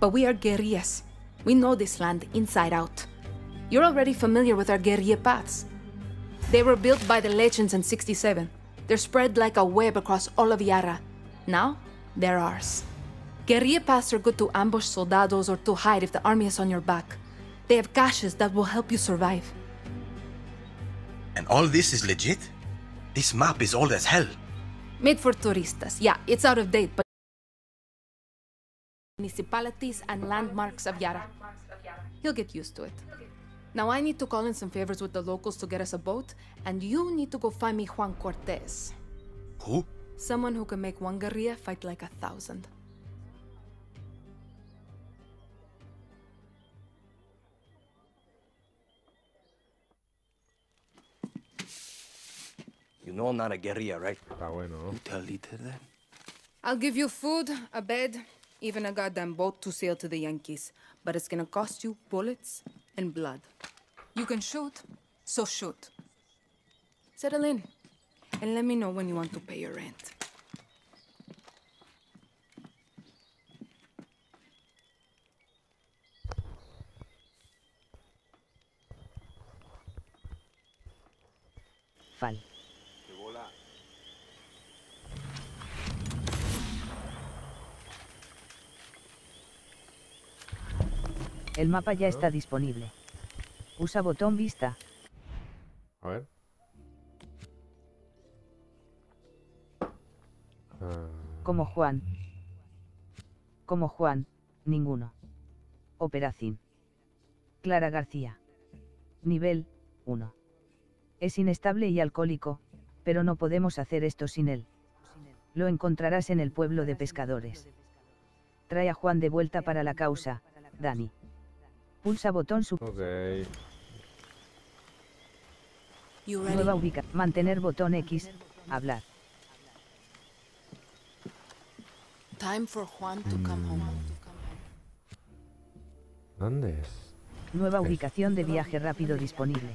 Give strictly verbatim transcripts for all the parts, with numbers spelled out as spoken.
But we are guerrillas. We know this land inside out. You're already familiar with our guerrilla paths. They were built by the legends in sixty-seven. They're spread like a web across all of Yara. Now, they're ours. Guerrilla paths are good to ambush soldados or to hide if the army is on your back. They have caches that will help you survive. And all this is legit? This map is old as hell. Made for turistas. Yeah, it's out of date, but municipalities and landmarks of Yara. He'll get used to it. Now I need to call in some favors with the locals to get us a boat, and you need to go find me Juan Cortez. Who? Someone who can make one guerrilla fight like a thousand. You know I'm not a guerrilla, right? Está bueno, ¿no? You tell Lita that. I'll give you food, a bed, even a goddamn boat to sail to the Yankees. But it's gonna cost you bullets and blood. You can shoot, so shoot. Settle in, and let me know when you want to pay your rent. Fal. El mapa ya está disponible. Usa botón vista. A ver. Ah, Como Juan. Como Juan, ninguno. Operación. Clara García. Nivel, uno. Es inestable y alcohólico, pero no podemos hacer esto sin él. Lo encontrarás en el pueblo de pescadores. Trae a Juan de vuelta para la causa, Dani. Pulsa botón sub. ok. You ready? Nueva ubicación. Mantener botón X. Hablar. Time for Juan to come home. ¿Dónde es? Nueva ubicación de viaje rápido disponible.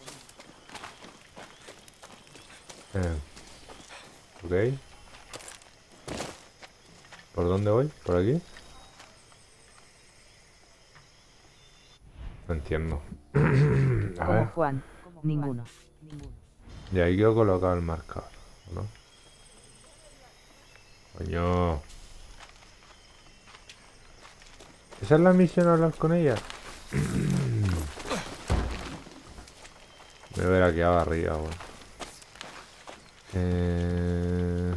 Eh. Ok. ¿Por dónde voy? ¿Por aquí? No entiendo. A Como ver. Juan, ninguno. Y ahí quiero colocar el marcador, ¿no? Coño. ¿Esa es la misión, hablar con ella? Me voy a ver aquí arriba, weón. Eh...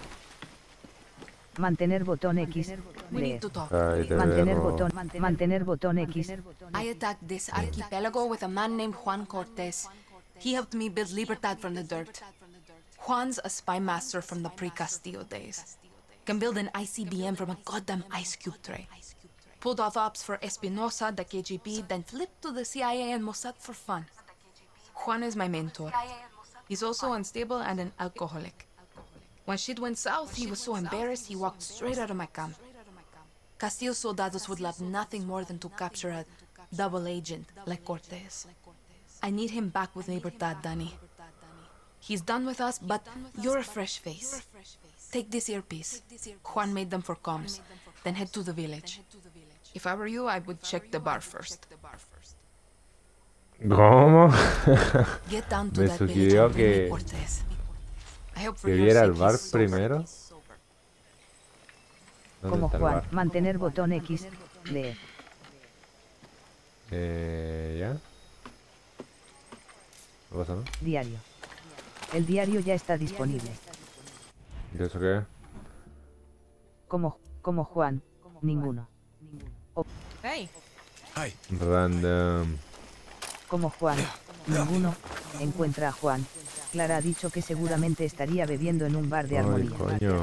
Mantener botón X. We need Leer. to talk. Ahí te Mantener veo. botón. Mantener botón X. I attacked this archipelago with a man named Juan Cortez. He helped me build Libertad from the dirt. Juan's a spy master from the pre-Castillo days. Can build an I C B M from a goddamn ice cube tray. Pulled off ops for Espinosa, the K G B, then flipped to the C I A and Mossad for fun. Juan is my mentor. He's also unstable and an alcoholic. When shit went south, he was so embarrassed he walked straight out of my camp. Castillo's soldados would love nothing more than to capture a double agent like Cortez. I need him back with Libertad, Dani. He's done with us, but you're a fresh face. Take this earpiece. Juan made them for comms. Then head to the village. If I were you, I would check the bar first. ¿Cómo? Get down to Me that village sugirió and bring me que, Cortez. I hope for que your viera el sake bar he's sober. primero. ¿Dónde Como está el Juan. bar? Mantener botón X. Leer. Eh, ¿ya? ¿Qué pasa, no? Diario. El diario ya está disponible. ¿Y eso qué es? Como, como Juan, ninguno. O- Hey, Hi. Random. como Juan, ninguno. Encuentra a Juan. Clara ha dicho que seguramente estaría bebiendo en un bar de Ay, armonía. coño.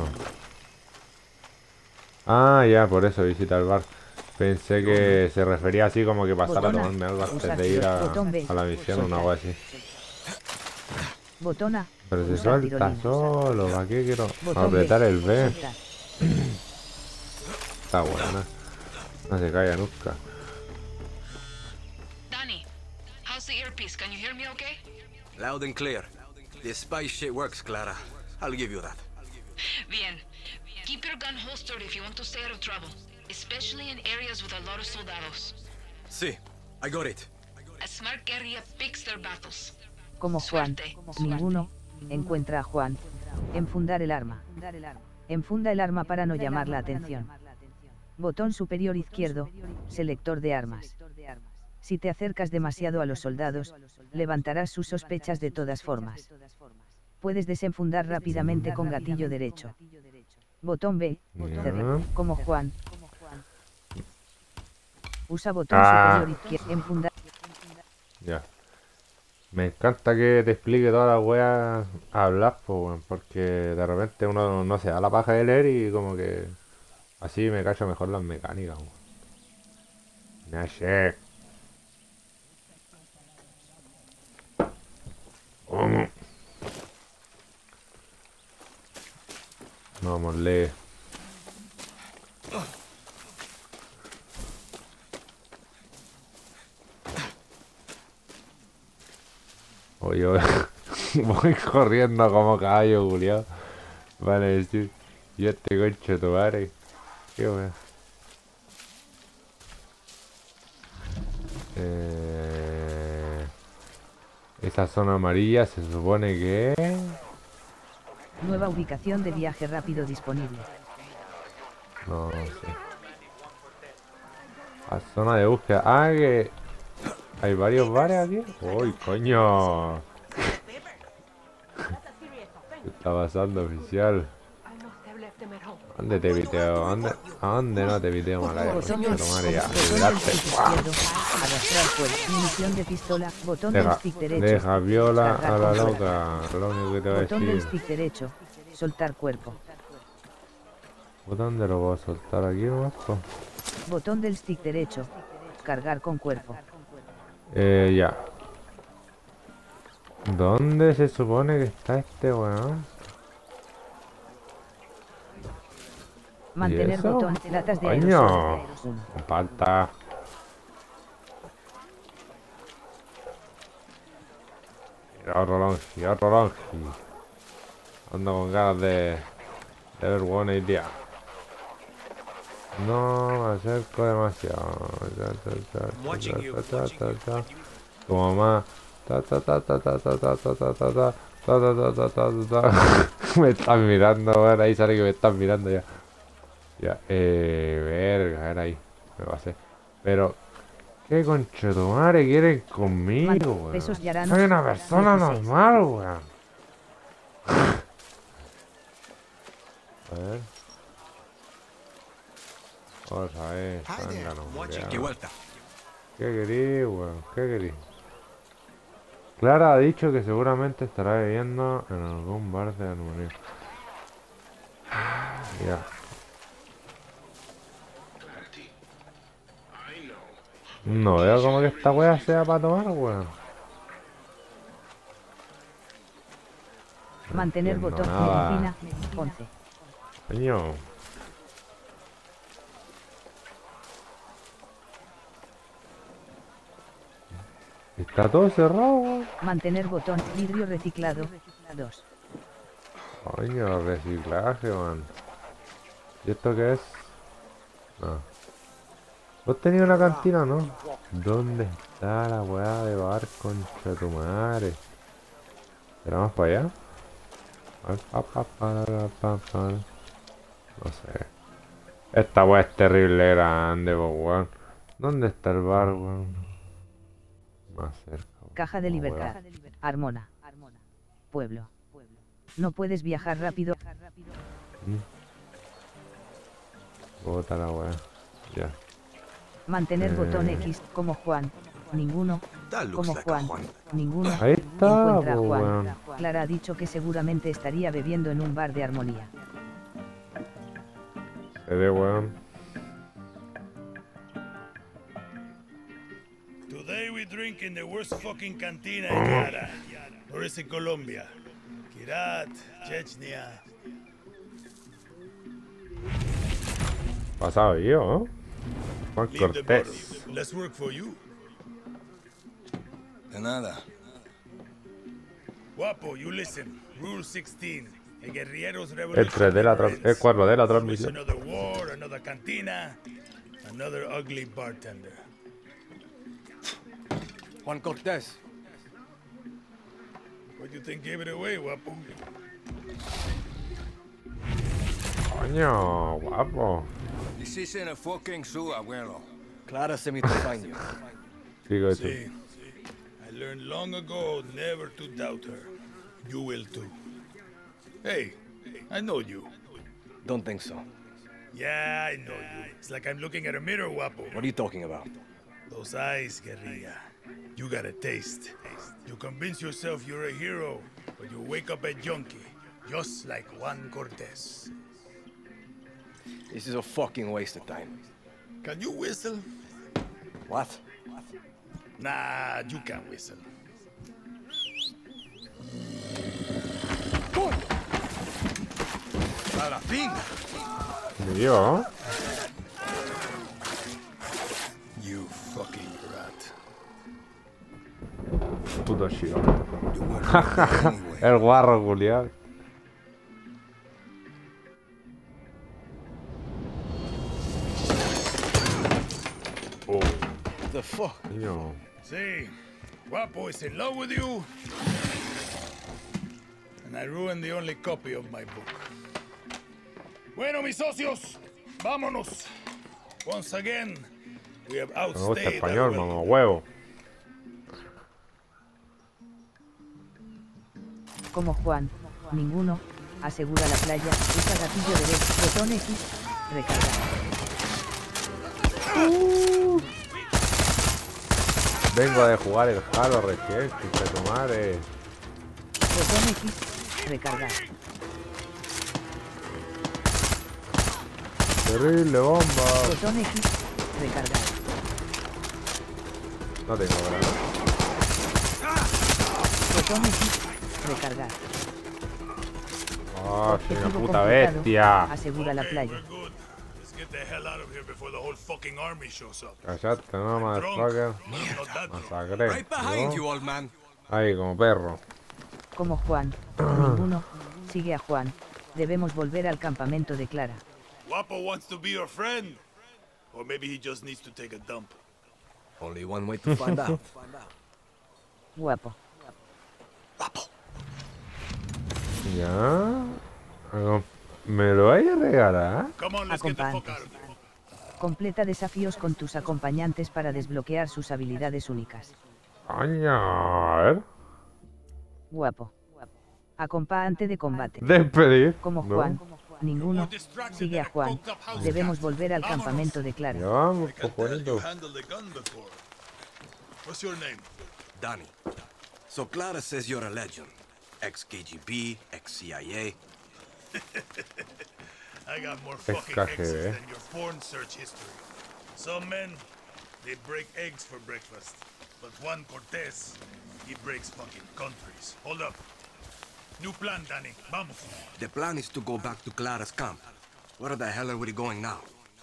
Ah, ya, por eso visita el bar. Pensé que se refería así como que pasara a Botona. tomarme algo antes Usar de ir a, botón B. a la misión o algo así. Botón A. Pero se Usar suelta tirolina. solo, ¿para qué quiero Botón apretar B. el B? Soltar. Está buena. No se calla nunca. Danny, how's the earpiece? Can you hear me okay? Loud and clear. The spy shit works, Clara. I'll give you that. Bien. Keep your gun holstered if you want to stay out of trouble. especially in areas with a lot of soldados. Sí, I got it. A smart guerrilla picks their battles. Como Juan, ninguno, encuentra a Juan. Enfundar el arma. Enfunda el arma para no llamar la atención. Botón superior izquierdo, selector de armas. Si te acercas demasiado a los soldados, levantarás sus sospechas de todas formas. Puedes desenfundar rápidamente con gatillo derecho. Botón B, cerrar, como Juan. Usa botón Ah. superior izquierdo, enfundar. Ya. Me encanta que te explique toda la wea a hablar, pues, weón, porque de repente uno no se da la paja de leer y como que así me cacho mejor las mecánicas, weón. No sé. ¿Cómo? Vamos, lee. Oye, voy, voy corriendo como caballo, Julián. Van a decir, y este concho de tu madre. Qué wea. Eh, esa zona amarilla se supone que... Nueva ubicación de viaje rápido disponible. No, no sé. La zona de búsqueda. Ah, que... Hay varios bares aquí. Uy, coño. ¿Qué está pasando, oficial? ¿Dónde te video? ¿Dónde? ¿A dónde no te video, malaga? Botón Pero del madre, ya, botón del olvidarte. stick izquierdo, arrastrar fuerte. Munición de pistola, botón del Deja, stick derecho. deja viola cargar a la con fuerza. loca. Lo único que te voy a Botón del decir. stick derecho, soltar cuerpo. ¿Dónde lo voy a soltar aquí, nomás, po? Botón del stick derecho, cargar con cuerpo. Eh, ya. ¿Dónde se supone que está este weón? Mantener eso? botón, latas de Coño. aerosol. Uno. Falta. Y otro longe, y otro longe. Ando con ganas de, de ver buena idea. No me acerco demasiado. Ta, ta, ta, Watching you, ta, ta, watching ta, you, ta. watching you. Como más. Ta ta ta ta ta ta ta ta ta ta ta ta ta ta ta ta ta. Me están mirando, weón. Ahí sale que me están mirando ya. Ya, eh, verga, era ahí. Me pasé. Pero, ¿qué conchetumare quieren conmigo, Man- weón? pesos y aranos, Soy una persona dieciséis. normal, weón. A ver. Vamos a ver, zángano, Watching ya. you, vuelta. ¿Qué querís, weón? ¿Qué querís? Clara ha dicho que seguramente estará viviendo en algún bar de armonía. Ya. No veo como que esta wea sea para tomar, weón. Mantener entiendo botón, nada. medicina, once. Coño. Está todo cerrado, weón. Mantener botón, vidrio reciclado, dos. Coño, reciclaje, man. ¿Y esto qué es? No. ¿Vos tenías una cantina, no? ¿Dónde está la weá de bar, concha de tu madre? ¿Será más para allá? A ver, pa, pa, pa, pa, pa, pa. No sé. Esta weá es terrible grande, po, weón. ¿Dónde está el bar, weón? Más cerca. weón. Caja de No, libertad, Armona. Pueblo. No puedes viajar rápido. weón. Mm. Bota la weá. Ya. Mantener Eh. botón X, como Juan. Ninguno. That looks Como like a Juan. Juan. Ninguno. Ahí está, Encuentra a po, Juan. weón. Clara ha dicho que seguramente estaría bebiendo en un bar de armonía. Se ve, weón. Today we drink in the worst fucking cantina in Yara. Noreste Colombia. Kirat, Chechnya. Pasado yo, ¿no? Juan Leave the Cortés. bottle. Let's work for you. De nada. Guapo, you listen. Rule sixteen. A guerriero's El revolution. tres de la trans- el cuatro de la It's transmisión. another war, another cantina, another ugly bartender. Juan Cortez. What do you think gave it away, Guapo? Coño, guapo. This isn't a fucking zoo, abuelo. Clara sent me to find you. Sigo eso. See, I learned long ago never to doubt her. You will too. Hey, I know you. Don't think so. Yeah, I know you. It's like I'm looking at a mirror, Guapo. What are you talking about? Those eyes, guerrilla. You got a taste. You convince yourself you're a hero, but you wake up a junkie, just like Juan Cortez. This is a fucking waste of time. Can you whistle? What? Nah, you can't whistle. A la pinga. Yo. You fucking rat. Puto chido. You weren't there anyway. El guarro, culiao. Oh, What the fuck? coño. See, Guapo is in love with you, and I ruined the only copy of my book. Bueno, mis socios, vámonos. Once again, we have Me gusta outstayed español, our mamá welcome. huevo. Como Juan, ninguno, asegura la playa, usa gatillo derecho, botón X, recargar. Vengo de jugar el Halo recién, que tu madre. Botón X, recargar. Terrible bomba. Botón X, recargar. No tengo granada. Botón X, recargar. Ah, soy una Objetivo puta completado, bestia. asegura la Okay, playa. we're good. Let's get the hell out of here before the whole fucking army shows up. Cállate, no, Drunk, motherfucker. but I'm not that drunk. Masacré. Right behind ¿no? you, old man. Ahí, como perro. Como Juan, ninguno, sigue a Juan. Debemos volver al campamento de Clara. Guapo wants to be your friend. Or maybe he just needs to take a dump. Only one way to find out. Guapo. Ya. Algo- ¿Me lo vais a regalar? Come on, let's get the fuck Acompañantes. out of here. Completa desafíos con tus acompañantes para desbloquear sus habilidades únicas. Coño, a ver. Guapo. Acompañante de combate. Despedir. Como ¿no? Juan, ninguno, sigue a Juan. Debemos volver al campamento de Ya Clara. vamos, I can pues tell you bonito. handled the gun before. What's your name? Danny. So Clara says you're a legend. Ex-K G B, ex-C I A. I got more Ex fucking K G B. exes than your porn search history. Some men, they break eggs for breakfast. But Juan Cortez, he breaks fucking countries. Hold up. New plan, Danny. Vamos. The plan is to go back to Clara's camp. Where the hell are we going now?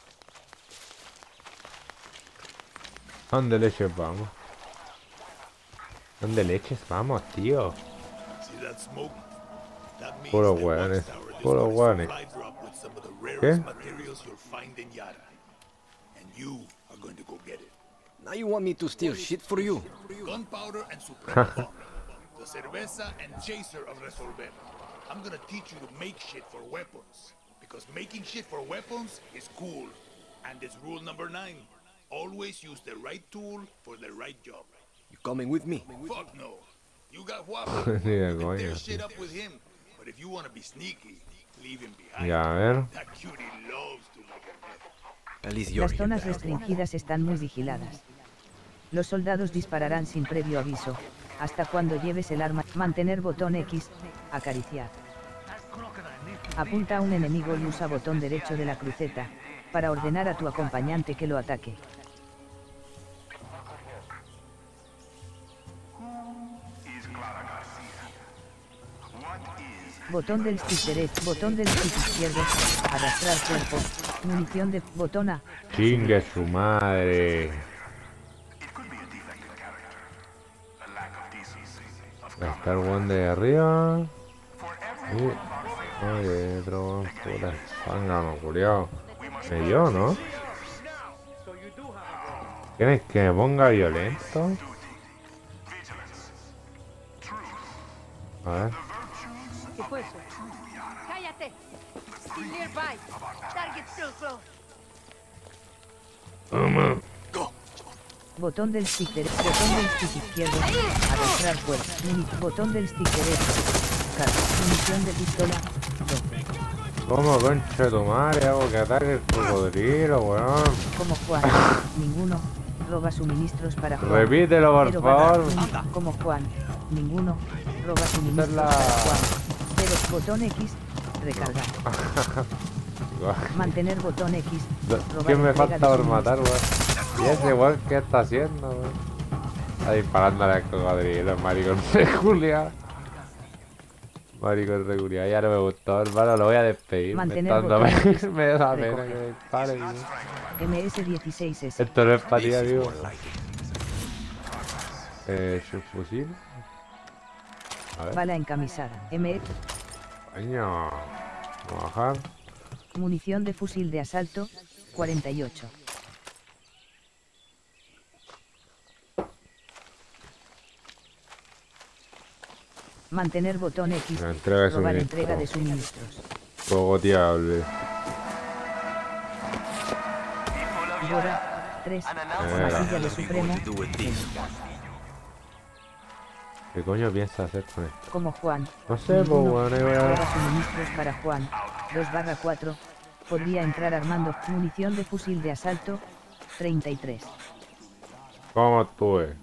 ¿Dónde leches vamos? ¿Dónde leches vamos, tío? See that smoke? That means Puro the hueones, watchtower is puro going to hueones. supply drop with some of the rarest ¿Qué? materials you'll find in Yara. And you are going to go get it. Now you want me to steal shit for you? Gunpowder and Supreme Bomb. The cerveza and chaser of Resolver. I'm gonna teach you to make shit for weapons. Because making shit for weapons is cool. And it's rule number nine. Always use the right tool for the right job. You coming with me? Fuck no. You got Guapo. Ni de You can tear coña. shit up with him. But if you wanna be sneaky, leave him behind. Ya, a ver. That cutie loves to make a mess. At least you're Las here. zonas restringidas están muy vigiladas. Los soldados dispararán sin previo aviso, hasta cuando lleves el arma. Mantener botón X, acariciar. Apunta a un enemigo y usa botón derecho de la cruceta, para ordenar a tu acompañante que lo ataque. Botón del stick derecho, botón del stick izquierdo, arrastrar cuerpo, munición de, botón A, Chingue su madre. Está el one de arriba. Y Oye, otro puta zángano, culiao. Me dio, ¿no? ¿Quieres que me ponga violento? A ver. ¿Qué fue eso? ¡Cállate! Still nearby. Target still close. Toma. Botón del stick derecho. Botón del stick izquierdo. Arrastrar fuera. Muni. Botón del stick derecho. Carga. Munición de pistola. doce. ¿Cómo concha de tu madre hago que ataque el cocodrilo, weón? Como Juan. Ninguno. Roba suministros para Juan. Repítelo, por Cero barra favor. uno. Como Juan. Ninguno. Roba suministros la- para Juan. Cero. Botón X. Recargar. Mantener botón X. Robar ¿Qué me entrega falta de por suministros. matar, weón? ¿Y ese weón qué está haciendo, weón? Está disparándole al cocodrilo, maricón de Julia. Maricón de Julia, ya no me gustó, hermano, lo voy a despedir. Mantener me, está dando- botón X. me da pena Recoger. que me dispare, weón. M S dieciséis S. Esto no es para ti, This is amigo. more like it. Eh, subfusil. A ver. Bala encamisada. M. Coño. Vamos a bajar. Munición de fusil de asalto. cuarenta y ocho. Mantener botón X. La entrega de Robar suministro. entrega de suministros. Cogoteable. Dora. tres. Eh, Masilla de Supremo. Do with this. ¿Qué coño piensa hacer con esto? Como Juan. No sé, pues Ninguno. bueno, ahí voy a ver. Roba suministros para Juan. dos barra cuatro. Podría entrar armando. Munición de fusil de asalto. treinta y tres. ¿Cómo estuve?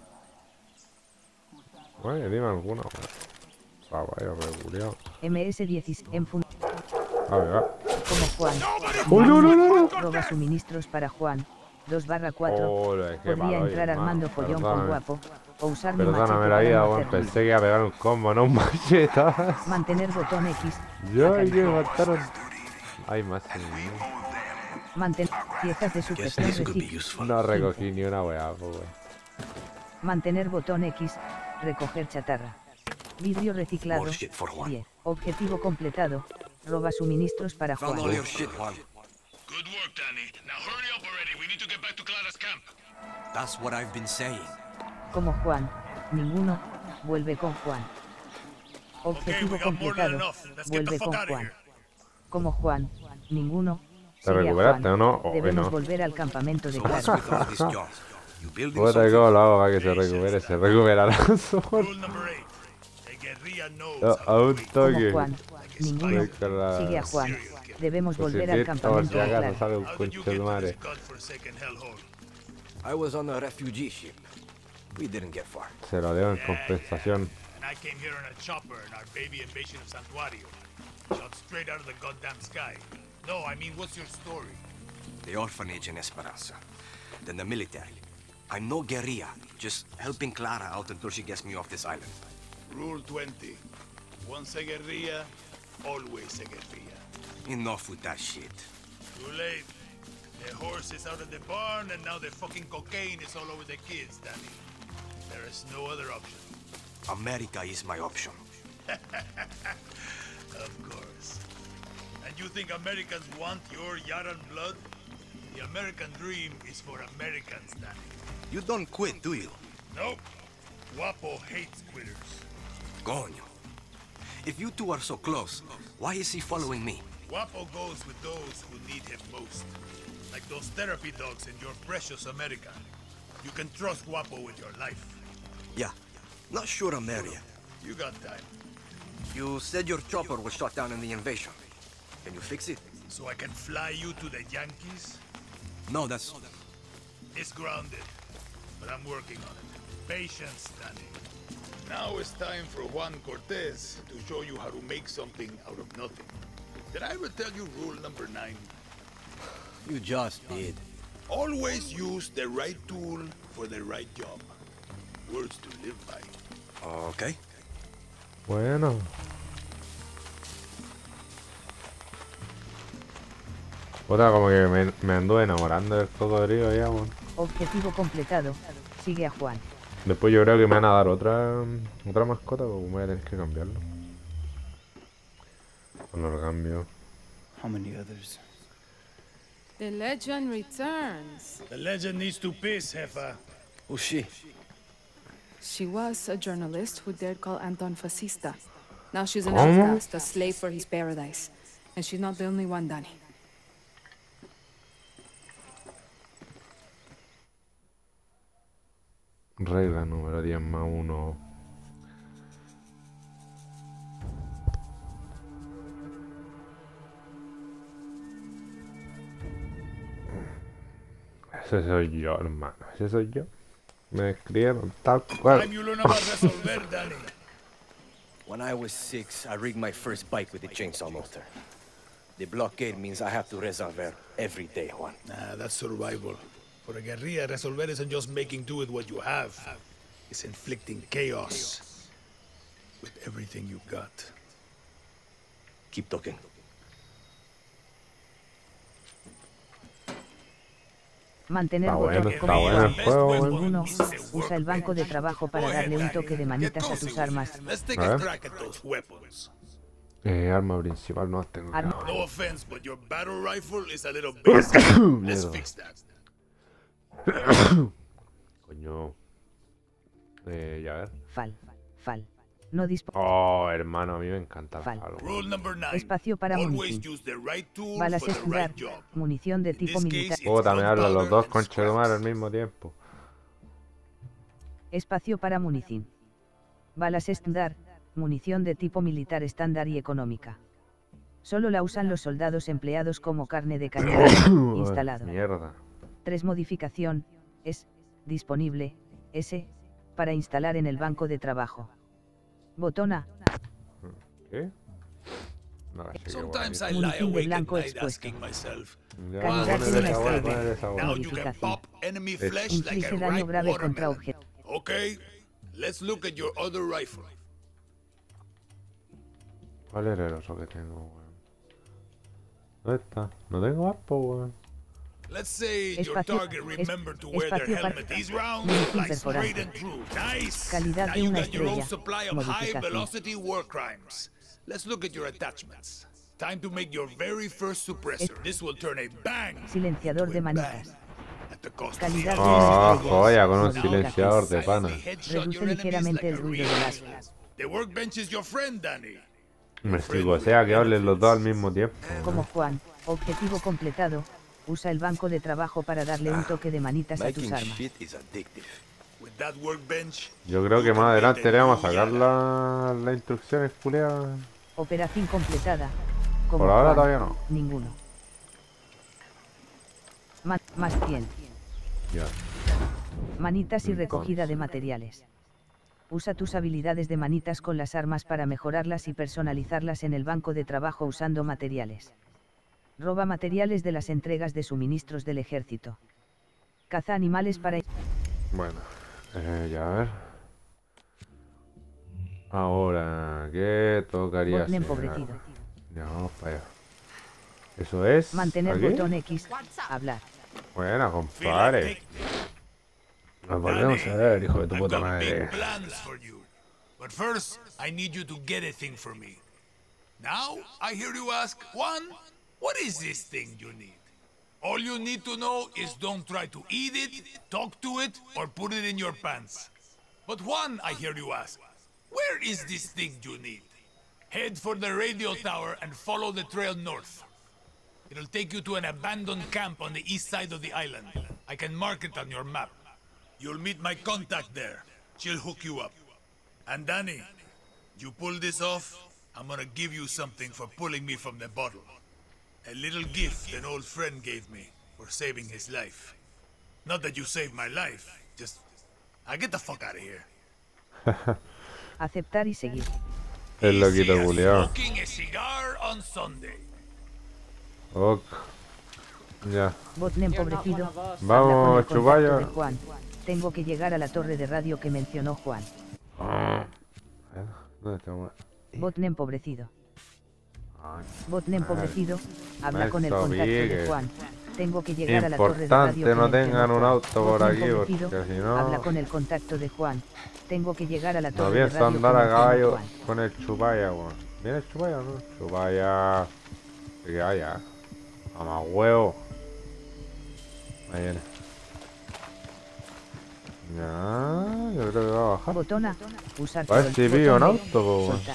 Oye, dime alguna, weón. Caballo reculeado. M S dieciséis. En fun. A ver, va. Como Juan. ¡Uy, no, no, no! Roba suministros para Juan. dos barra cuatro. Joder, qué Podría malo, entrar hermano. armando follón con Perdóname. guapo. O usar mi Perdóname machete la para vida, no weón. hacer ruido. Pensé que iba a pegar un combo, no un machete. Mantener botón X. Yo, Acá. que me mataron. Hay más. sí. Mantener piezas de Guess supresión this could be recicl- useful. No recogí ni una weá, pues, weón. Mantener botón X. Recoger chatarra. Vidrio reciclado. More shit for Juan. diez. Objetivo completado. Roba suministros para Found Juan. all your shit, Juan. Good work, Danny. Now hurry up already. We need to get back to Clara's camp. That's what I've been saying. Como Juan. Ninguno. Vuelve con Juan. Okay, Objetivo we got more than completado. enough. Let's get the Vuelve fuck con out of Juan. here. Como Juan. Ninguno. ¿Te Sigue a recuperaste Juan. o no? Oh, Debemos no. volver al campamento de So what's Clara. with all this junk? You building Puta, something? ¿cómo lo hago para que se recupere? Se recuperará solo. Rule number eight. The guerrilla knows A how un to wait. Como toque. Juan. Ninguno. Estoy con la- Sigue a Juan. Debemos Pues volver si al visto, por campamento si de acaso Clara. sale un How did conche you de get to madre. this godforsaken hellhole? I was on a refugee ship. We didn't get far. Se lo debo en compensación. And I came here on a chopper in our baby invasion of Santuario. Shot straight out of the goddamn sky. No, I mean, what's your story? The orphanage in Esperanza. Then the military. I'm no guerrilla, just helping Clara out until she gets me off this island. Rule twenty. Once a guerrilla, always a guerrilla. Enough with that shit. Too late. The horse is out of the barn, and now the fucking cocaine is all over the kids, Danny. There is no other option. America is my option. Of course. And you think Americans want your Yaran blood? The American dream is for Americans, Danny. You don't quit, do you? Nope. Guapo hates quitters. Coño. If you two are so close, why is he following me? Guapo goes with those who need him most. Like those therapy dogs in your precious America. You can trust Guapo with your life. Yeah, not sure I'm there yet. You got time. You said your chopper was shot down in the invasion. Can you fix it? So I can fly you to the Yankees? No, that's... It's grounded. But I'm working on it. Patience, Danny. Now it's time for Juan Cortez to show you how to make something out of nothing. Did I ever tell you rule number nine? You just did. Always use the right tool for the right job. Words to live by. Okay. Bueno. Puta, como que me, me anduve enamorando del cocodrilo ya, weón. Objetivo completado. Sigue a Juan. Después yo creo que me van a dar otra otra mascota, pues voy a tener que cambiarlo. Cuando lo cambio. How many others? The legend returns. The legend needs to piss, Jefa. Who's she? She was a journalist who dared call Anton fascista. Now she's an ¿Cómo? outcast, a slave for his paradise. And she's not the only one, Danny. Regla número diez más uno. Ese soy yo, hermano. Ese soy yo. Me escribieron tal cual. Time you learn about resolver, Danny. When I was six, I rigged my first bike with a chainsaw motor. The blockade means I have to resolver every day, Juan. Nah, that's survival. For a guerrilla, resolver isn't just making do with what you have. It's inflicting chaos with everything you got. Keep talking. Mantener Está botón bueno, está como bueno el Juan. juego. Ninguno. Usa el banco de trabajo para darle un toque de manitas a tus armas. Let's take A a ver. crack at those weapons. Eh, arma principal no tengo. Arma. nada. No offense, but your battle rifle is a little basic. Let's Mierda. fix that. Coño. Eh, ya ver. Fal. Fal. No dispo. Oh, hermano, a mí me encanta el Fal. falo. Rule number nine. Espacio para Always munición. use the right tool Balas for the right estándar. job. Munición de In tipo this militar. case, it's Puta, me hablan los gunpowder dos and con Chedumar al scraps. mismo tiempo. Espacio para munición. Balas estándar. Munición de tipo militar estándar y económica. Solo la usan los soldados empleados como carne de cañón. Instalado. Mierda. tres Modificación. Es. Disponible. S. Para instalar en el banco de trabajo. Botón A. ¿Qué? No, sí que Sometimes I bonito. lie Munición de awake at blanco night expuesto. asking myself, Ya, Calidad poner de una esa hueá, estrella. poner esa hueá. now you can Modificación. pop enemy Es- flesh like a Inflige daño ripe grave contra watermelon. objetos. Okay, let's look at your other rifle. ¿Cuál era el oso que tengo, weón? ¿Dónde está? No tengo arpo, weón. Let's say your Espacio- target es- remembered to wear their espacio para- helmet. These rounds Munición fly perforante. straight and true. Nice. Calidad Now de you una got your own estrella. supply of high Modificación. velocity war crimes. Let's look at your attachments. Time to make your very first suppressor. This will turn a bang Silenciador to de a manitas. bang at the cost of Calidad the de others. Ah, una estrella. joya, con un Modificación. silenciador de pana. Silently headshot Reduce your enemies ligeramente like el a ruido real del asshole. asco. The workbench is your friend, Danny. Me explico, o sea, que hablen los dos al mismo tiempo. Como Juan. Objetivo completado. Usa el banco de trabajo para darle un toque de manitas a tus Making armas. shit is addictive. With that workbench, Yo creo que más adelante le vamos a sacar la- las instrucciones culiadas. Operación completada. Como Por ahora Juan, todavía no. Ninguno. Ma- más cien. Ya. Manitas y recogida de materiales. Usa tus habilidades de manitas con las armas para mejorarlas y personalizarlas en el banco de trabajo usando materiales. Roba materiales de las entregas de suministros del ejército. Caza animales para... Bueno, eh, ya a ver. Ahora, ¿qué tocaría Botón hacer? empobrecido. Ya, vamos para allá. Eso es. Mantener ¿aquí? botón X. Hablar. Buena, feel compadre. like Nos volvemos a ver, hijo de tu I've puta got madre. big plans for you. But first, I need you to get a thing for me. Now, I hear you ask, Juan, what is this thing you need? All you need to know is don't try to eat it, talk to it, or put it in your pants. But Juan, I hear you ask, where is this thing you need? Head for the radio tower and follow the trail north. It'll take you to an abandoned camp on the east side of the island. I can mark it on your map. You'll meet my contact there. She'll hook you up. And Danny, you pull this off, I'm gonna give you something for pulling me from the bottle. A little gift an old friend gave me for saving his life. Not that you saved my life, just... I get the fuck out of here. Aceptar y seguir. El loquito Easy as culiao. smoking a cigar on Sunday. Ok. Ya. Botón empobrecido. Vamos, Habla con el contacto Chupaya. de Juan. Tengo que llegar a la torre de radio que mencionó Juan. Ah. A ver, ¿dónde estamos? Botón empobrecido. Ay, Botón empobrecido. Habla con el Eso contacto de pique. Juan. Tengo que llegar a la torre de radio Importante que no mencionó tengan un Juan. auto por Botón aquí, empobrecido. porque si no- Habla con el contacto de Juan. Tengo que llegar a la No torre de pienso radio que andar a mencionó caballo Juan. con el chupaya, weón. ¿Viene Chupaya o no? Chupaya. Que vaya. Mamá huevo. Ahí viene. Ya, yo creo que va a bajar. Botón A. Usar A ver troll. si pillo un Botón B, auto, po. soltar.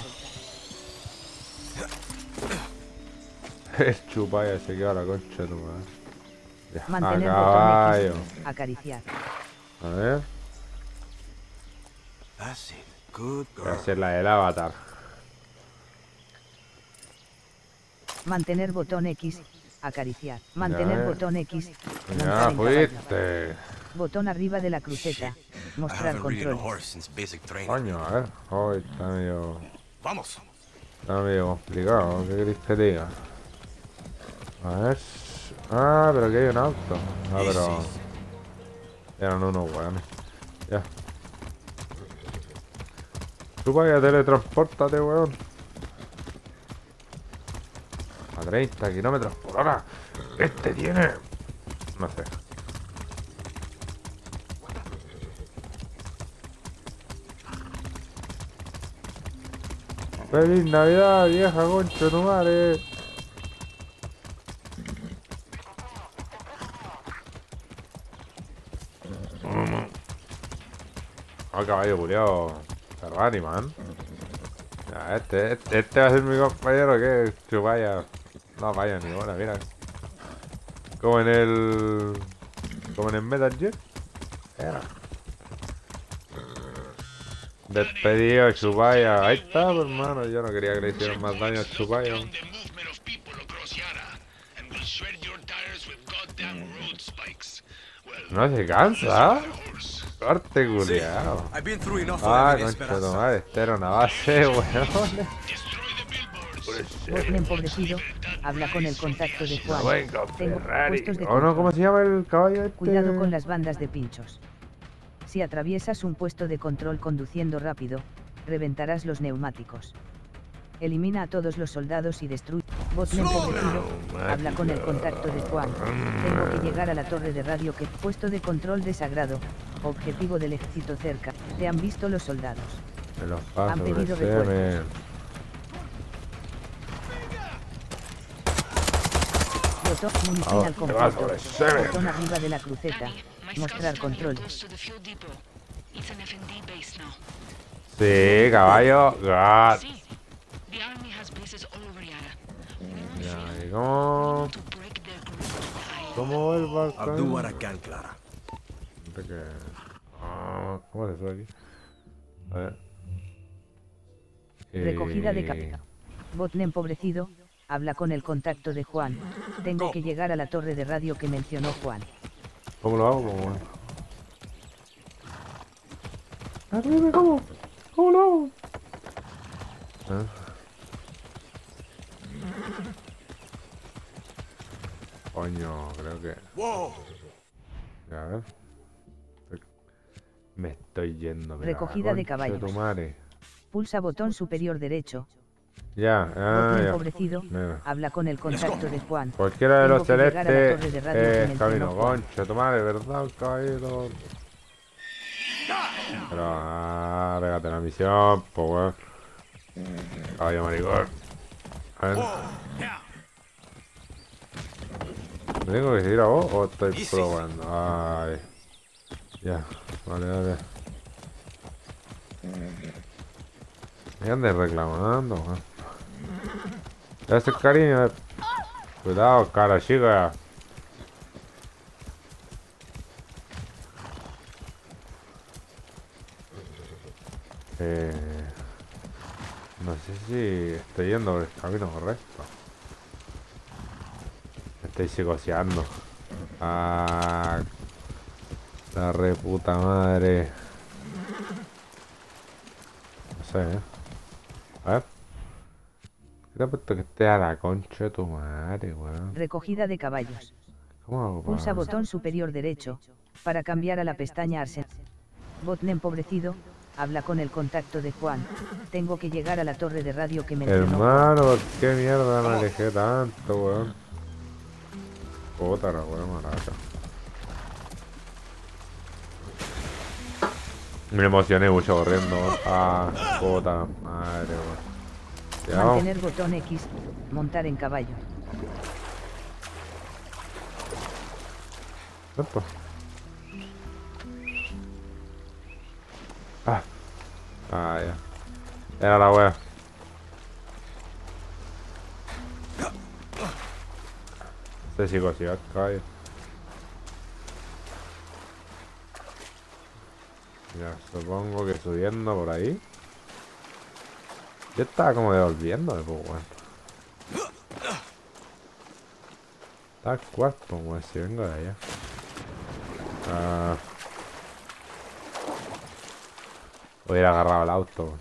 El Chupaya se queda la concha de tu madre. Ya, Mantener a botón caballo. X. Acariciar. A ver. That's it. Good Voy a girl. hacer la del avatar. Mantener botón X. Acariciar. Mantener Ya. botón X. Ya montar en caballo. fuiste. Botón arriba de la cruceta. I Mostrar haven't ridden a controles. horse since basic training. Coño, a ver. Hoy está medio. Vamos. Está medio complicado. ¿Qué querés que te diga? A ver. Ah, pero aquí hay un auto. Ah, pero. Eran unos weones. Ya. Tú vaya, teletranspórtate, weón. A treinta kilómetros por hora. Este tiene. No sé. ¡Feliz Navidad, vieja concha de tu madre! Ah, caballo culiao. Ferrari, man. Ya, este, este, este va a ser mi compañero que Chupaya. No vaya ni bola, mira. Como en el. Como en el Metal Gear. Era. Despedido Chupaya. Ahí está, pues, hermano. Yo no quería que le hicieran más daño a Chupaya. No se cansa. Corte culiao. I've been through enough Ah, already, concha de tu Esperanza. madre. Este era una base, weón. Botón empobrecido. Habla con el contacto de Juan. Venga, Tengo Ferrari. puestos de ¿O no? ¿Cómo control. se llama el caballo este? Cuidado con las bandas de pinchos. Si atraviesas un puesto de control conduciendo rápido, reventarás los neumáticos. Elimina a todos los soldados y destruye. Botón empobrecido. Habla con el contacto de Juan. Tengo que llegar a la torre de radio que puesto de control desagrado. Objetivo del ejército cerca. Te han visto los soldados. Me los paso Han por el pedido semen. refuerzos. Botón munición Ahora, al te vas por completo. el semen. Botón arriba de la cruceta. Mostrar controles. Sí, caballo. God. Ya, ¿y cómo? ¿Cómo el barco? I'll do what I can, Clara. Gente que- Ah, ¿cómo se sube aquí? A ver. Recogida de Eh, capta. Botón empobrecido. Habla con el contacto de Juan. Tengo que llegar a la torre de radio que mencionó Juan. ¿Cómo lo hago? ¿Cómo? Ah, dime, ¿cómo? ¿Cómo lo hago? ¿Eh? Coño, creo que... Whoa! A ver. Me estoy yendo. mira, Recogida de concha caballos. tu madre. Pulsa botón superior derecho. Ya, ah, Botón ya. empobrecido. Mira. Habla con el contacto de Juan. Cualquiera de Tengo los que llegar a la celestes torre de radio que es mencionó camino. Juan. Concha tu madre, ¿verdad, caballero? Pero, ah, regate la misión, pues weón. Caballo maricón. A ver. ¿Me tengo que seguir a vos o estoy Sí, sí. probando? Ay. Ya, vale, vale. Me andes reclamando, weón. Gracias, cariño. Cuidado, cara chica. Eh, no sé si estoy yendo por el camino correcto. Me estoy psicoseando. Ah, la reputa madre. No sé, eh. A ver. ¿Qué te ha puesto que esté a la concha de tu madre, weón? Recogida de caballos. ¿Cómo hago para- Pulsa botón superior derecho. Para cambiar a la pestaña Arsen. Botón empobrecido. Habla con el contacto de Juan. Tengo que llegar a la torre de radio que mencionó. Hermano, ¿por qué mierda me alejé tanto, weón? Puta la weón maraca. Me emocioné mucho corriendo. Ah, puta madre, weón. Ya. Mantener botón X. Montar en caballo. Opa. Ah. Ah, ya. Era la wea. Este chico sí va a caballo. Ya, supongo que subiendo por ahí. Yo estaba como devolviéndome, pues, weón. Tal cual, como si vengo de allá. Ah. Hubiera agarrado el auto, weón.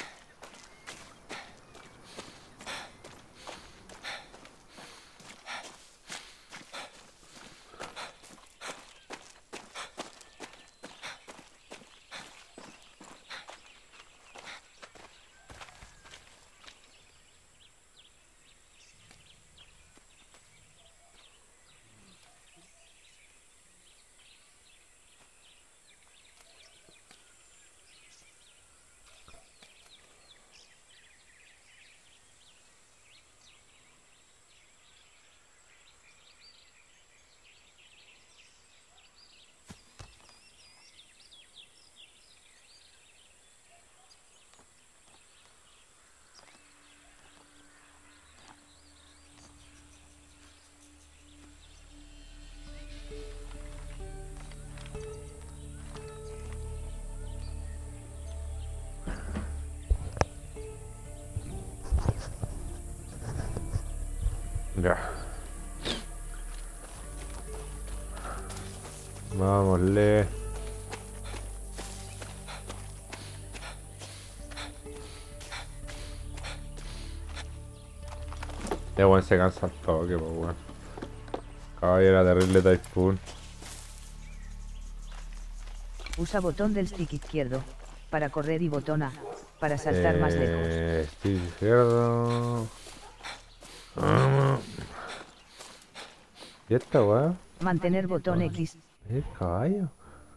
Ya. Vámosle. Este buen se cansa al toque, pues weón. Caballera terrible Typhoon. Usa botón del stick izquierdo para correr y botón A para saltar eh, más lejos. Stick izquierdo. ¿Y esta weá? Mantener botón X. ¿El caballo?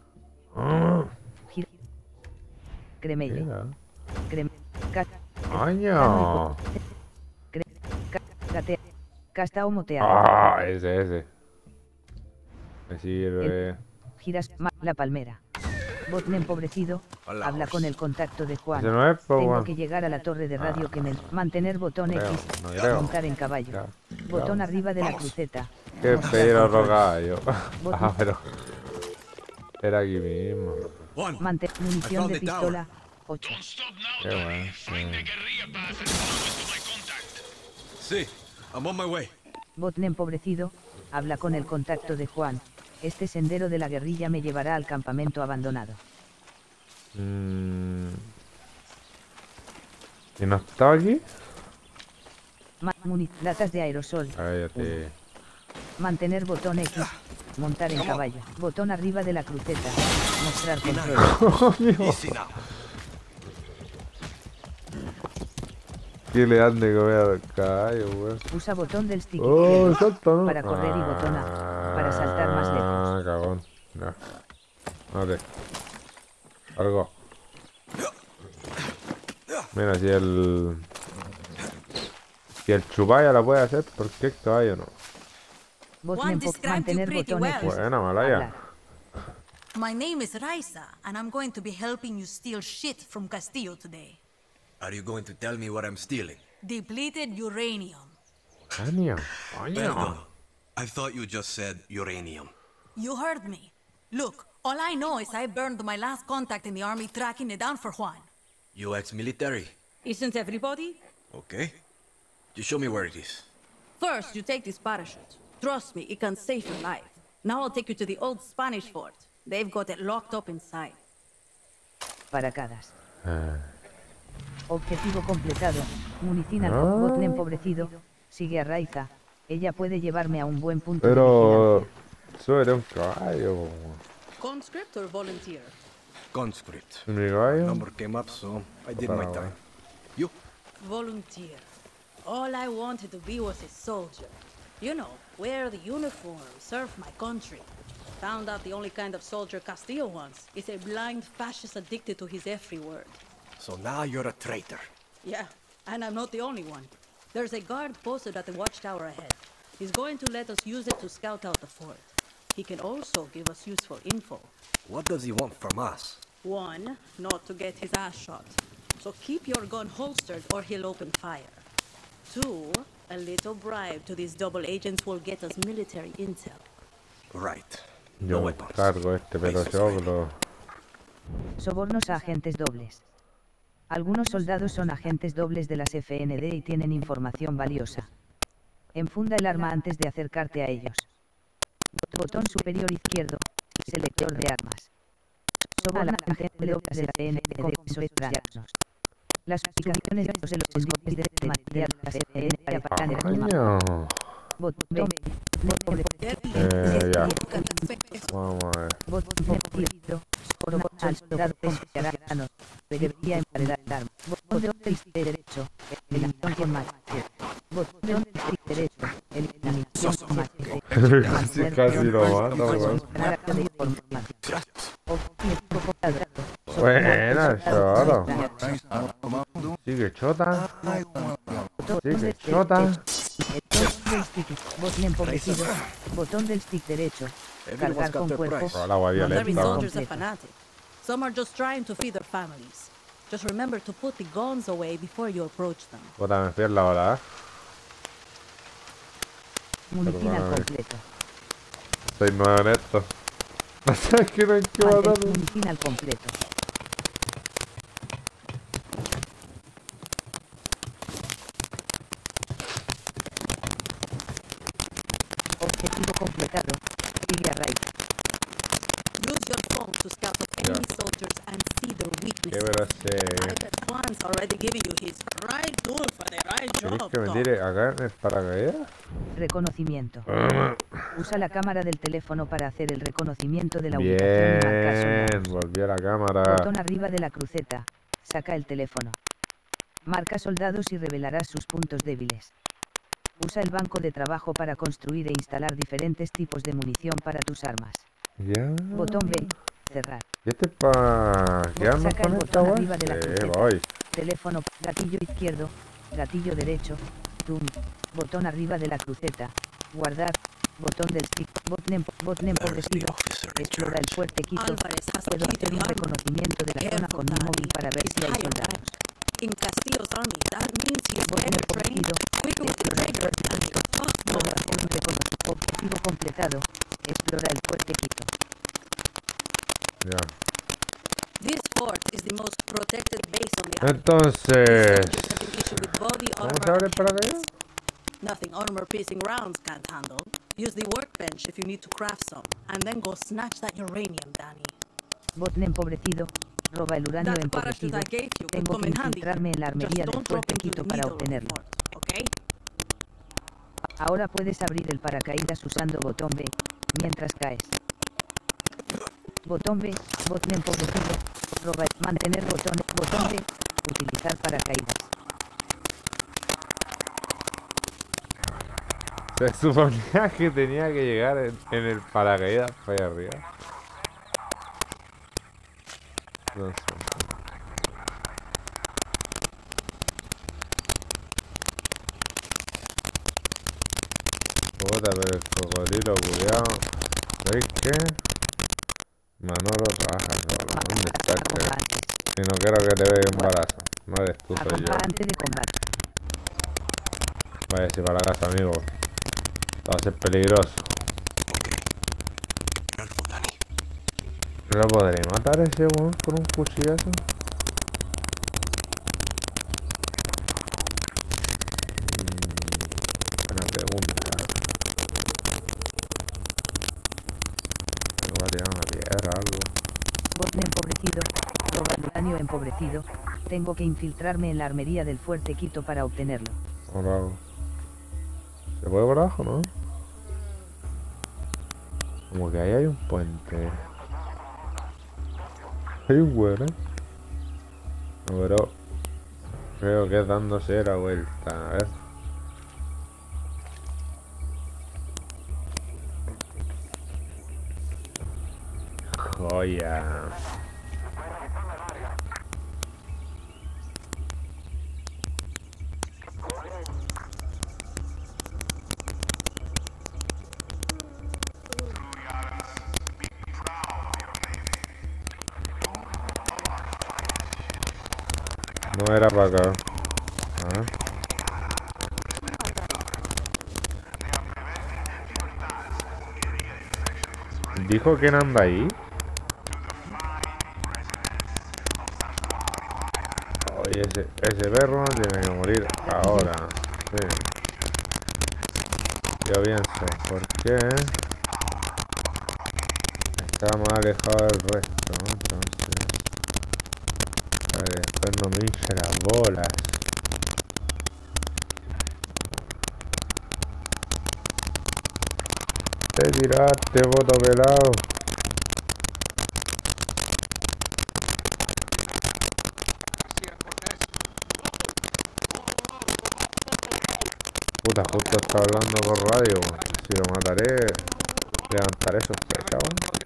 Gira. Cremelle. Mira. Crem. Ca. ¡Año! Cre. Ca. Gatea. Castao moteado. ¡Ah! Ese, ese. Me sirve. Giras ma- la palmera. Botón empobrecido. Hola, Habla Horst. con el contacto de Juan. Ese no es, pues, Tengo weón. que llegar a la torre de radio que me... Mantener botón Creo, X. no creo. Montar en caballo. Ya, Botón ya. arriba de la cruceta. Qué pedir rogallo. Botón. Ah, pero. Era aquí mismo. One. Mante munición de pistola. ocho. Qué bueno. Sí, I'm on my way. Botón empobrecido. Habla con el contacto de Juan. Este sendero de la guerrilla me llevará al campamento abandonado. Mm. ¿Y no estaba aquí? Ma- muni- latas de aerosol. Cállate. Mantener botón X. Montar en caballo. Botón arriba de la cruceta. Mostrar control. Easy now. ¿Qué le dan de comer al caballo, weón? Usa botón del stick Oh, izquierdo salta, ¿no? para correr y botón A para saltar más lejos. Ah, cagón. Ya. Vale. Algo. Mira, si el... Si el chupaya la puede hacer, ¿por qué el caballo no? Botón One empo- described you mantener pretty botón well. X. Buena, Malaya. Hablar. My name is Raisa, and I'm going to be helping you steal shit from Castillo today. Are you going to tell me what I'm stealing? Depleted uranium. Caña. Coño. Perdón. I thought you just said uranium. You heard me. Look, all I know is I burned my last contact in the army tracking it down for Juan. You ex-military. Isn't everybody? Okay. You show me where it is. First, you take this parachute. Trust me, it can save your life. Now I'll take you to the old Spanish fort. They've got it locked up inside. Paracadas. Ah. Objetivo completado. Munición al Ah. botón empobrecido. Sigue a Raiza. Ella puede llevarme a un buen punto de Pero... Súbete a un caballo, po. Conscript or volunteer? Conscript. Mi caballo. Number came up, so I did my time. You? Volunteer. All I wanted to be was a soldier. You know, wear the uniform, serve my country. Found out the only kind of soldier Castillo wants is a blind fascist addicted to his every word. So now you're a traitor. Yeah, And I'm not the only one. There's a guard posted at the watchtower ahead. He's going to let us use it to scout out the fort. He can also give us useful info. What does he want from us? One, not to get his ass shot. So keep your gun holstered or he'll open fire. Two, a little bribe to these double agents will get us military intel. Right. Yo me cargo este, pero yo lo... Sobornos a agentes dobles. Algunos soldados son agentes dobles de las F N D y tienen información valiosa. Enfunda el arma antes de acercarte a ellos. Botón superior izquierdo, selector de armas. Soborna a agentes dobles de la F N D con sobornos. Las ubicaciones de los indicadores de material de la F N D aparecen en el mapa. Botón Eh, ya. Vamos a ver. Botón al soldado veterano. Debería emparedar el arma. Botón del stick derecho. Eliminación con machete. Botón del stick derecho. Eliminación con machete. Casi, casi lo mato, weón. Buena, choro. Sigue chota. Sigue chota. Botón empobrecido. Botón del stick derecho. Cargar con cuerpo. Hola, guay, Every violenta. soldier's a fanatic. Some are just trying to feed their families. Just remember to put the guns away before you approach them. Puta, me pierdo ahora, ¿eh? Munición al completo. Soy nuevo en esto. No sé qué no hay que matar. Munición al completo. Objetivo completado. Sigue a raíz. Use your phone to scout the enemy soldiers and see their Qué weaknesses. verás, I eh. bet Juan's already giving you his right tool for the right ¿Queréis job, que me dog. tire acá en el paracaídas? Reconocimiento. Ah. Usa la cámara del teléfono para hacer el reconocimiento de la ubicación y marcar Bien, soldados. volví a la cámara. Botón arriba de la cruceta. Saca el teléfono. Marca soldados y revelarás sus puntos débiles. Usa el banco de trabajo para construir e instalar diferentes tipos de munición para tus armas. Ya. Botón B. Cerrar. ¿Y este pa... quedarnos Saca el con esta botón weá? arriba de la Sí, cruceta. voy. Teléfono, gatillo izquierdo, gatillo derecho, zoom, botón arriba de la cruceta, guardar, botón del stick, botón, em- botón empobrecido, explora el fuerte Quito, Alvarez has puedo located hacer the un armor. reconocimiento de la zona con mi móvil para ver si hay soldados. In Castillo's army, that means he's Botón better trained, empobrecido, quicker with the explora el trigger, fuerte and Quito, tough puedo dog. hacer un reconocimiento, objetivo completado, explora el fuerte Quito. Ya. This fort is the most protected base on the island. Entonces... Soldiers have been issued with body ¿Cómo armor se abre el and paracaídas? helmets. Nothing armor-piercing rounds can't handle. Use the workbench if you need to craft some, and then go snatch that uranium, Danny. Botón empobrecido, roba el uranio That parachute empobrecido, I gave you could tengo come que in handy. infiltrarme en la Just armería del don't drop fuerte into Quito the para middle of the obtenerlo. fort, okay? Ahora puedes abrir el paracaídas usando botón B, mientras caes. Botón B, botón empobrecido, roba, mantener botón, botón B, utilizar paracaídas. Se suponía que tenía que llegar en, en el paracaídas para allá arriba. No sé. Puta, pero el cocodrilo culiao. ¿Veis qué? Manolo trabaja solo. ¿Dónde está el que? Si no quiero que te pegue un balazo. No eres tú, soy yo. Acompañante de combate. Vaya, si para la casa, amigo. Va a ser peligroso. ¿No lo podré matar a ese weón con un cuchillazo? Mm, buena pregunta. Me voy a tirar una piedra o algo. Botón empobrecido, roba el uranio empobrecido, tengo que infiltrarme en la armería del fuerte Quito para obtenerlo. ¿Cómo lo hago? ¿Se puede por abajo, no? Como que ahí hay un puente. Hay un weón, ¿eh? No, pero... creo que es dándose la vuelta, a ver. Joya. No era para acá. Ah. ¿Dijo quién anda ahí? Oye, ese, ese perro tiene que morir ahora. Sí. Yo pienso, ¿por qué? Está más alejado del resto, ¿no? Entonces... A ver, después no me hinche las bolas. Te tiraste, voto pelado. Puta, justo está hablando por radio. Si lo mataré, levantaré sospecha.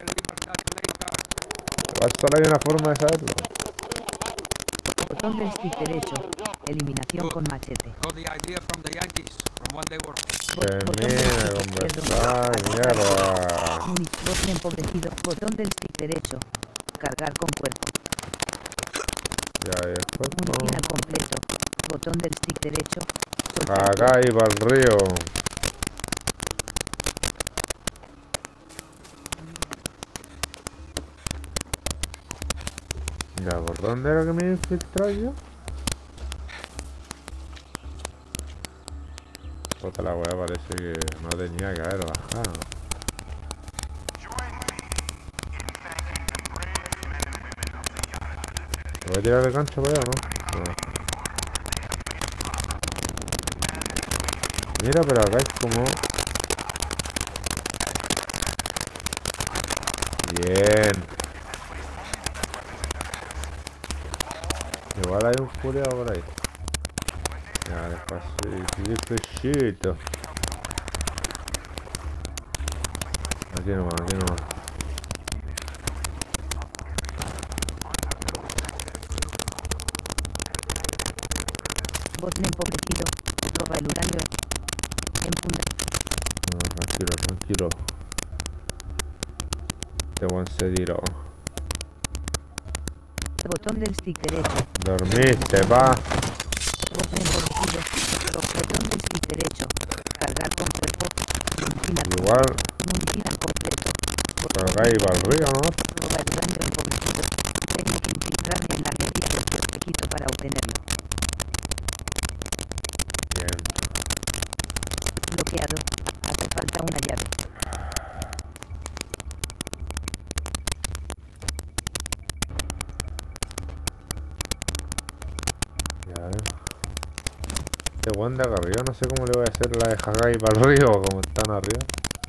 Igual solo hay una forma de saberlo. Botón del stick derecho. Eliminación con machete. Termina de conversar, mierda. Botón empobrecido. Botón del stick derecho. Cargar con cuerpo. Ya, y después Munición no. al completo. Botón del stick derecho. Acá y para el río. Ya, ¿por dónde era que me infiltraba yo? Puta la weá, parece que no tenía que haber bajado. ¿Te voy a tirar el gancho para allá o no? No. Mira, pero acá es como... Bien. Igual hay un culeado por ahí. Ya, despacito, despacito. Aquí nomás, aquí nomás. Botón empobrecido. Roba el uranio. En punta. No, tranquilo, tranquilo. Te voy a tiro. Botón del stick derecho. Dormiste, pa. Botón empobrecido. Botón del stick derecho. Cargar con cuerpo. Igual. Munición al completo. Por acá y para el río, ¿no? Roba el uranio empobrecido. Tengo que infiltrarme en la red y hacer pesquito para obtenerlo. Bien. Bloqueado. Hace falta una llave. Ya, eh. Este weón de acá arriba, no sé cómo le voy a hacer la de Hagai para el río, como están arriba.